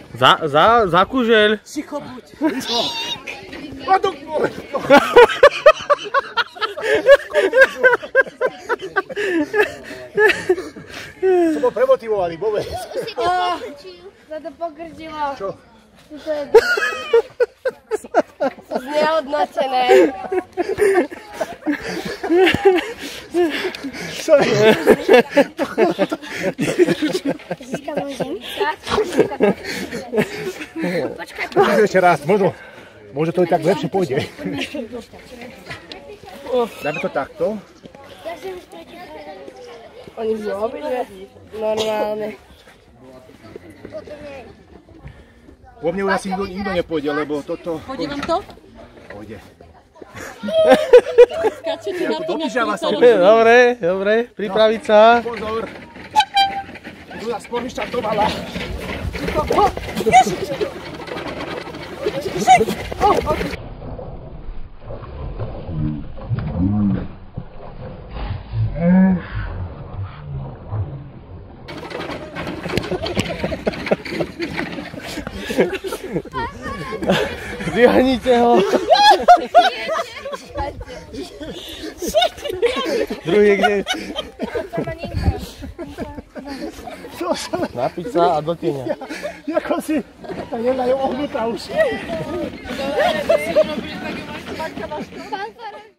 Za kužeľ. Ticho buď. Som bol premotivovaný, Bobe. Za to pokrčilo. Čo? To je znehodnotené. Získa môžem? Počkaj. Ešte raz, možno to i tak lepšie pôjde. Dáme to takto. Oni zrobili, že? Normálne. Po mne už asi nikto nepôjde, lebo toto... Pôjde vám to? Pôjde. Skáčete na to, Dobre, pripraviť sa. Pozor. Tu nás povyštartovala. Vyhanite ho. Druhý kde? Napiť sa a do tieňa. Jako si, tak jedna je ohnutá už.